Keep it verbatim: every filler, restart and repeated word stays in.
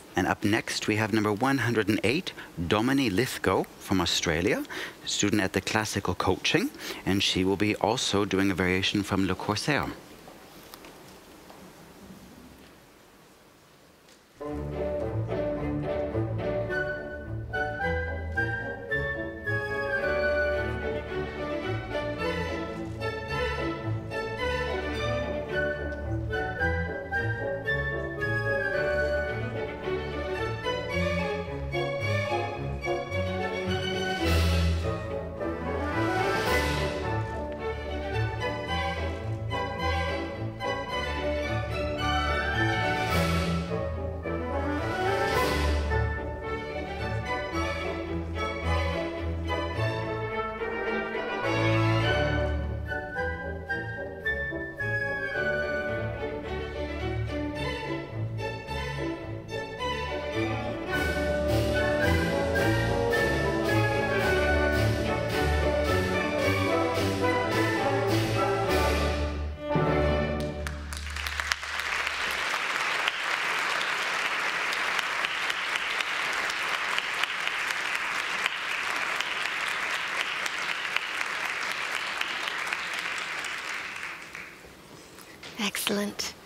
And up next, we have number one hundred eight, Domini Lithgow from Australia, student at the Classical Coaching, and she will be also doing a variation from Le Corsaire. Excellent.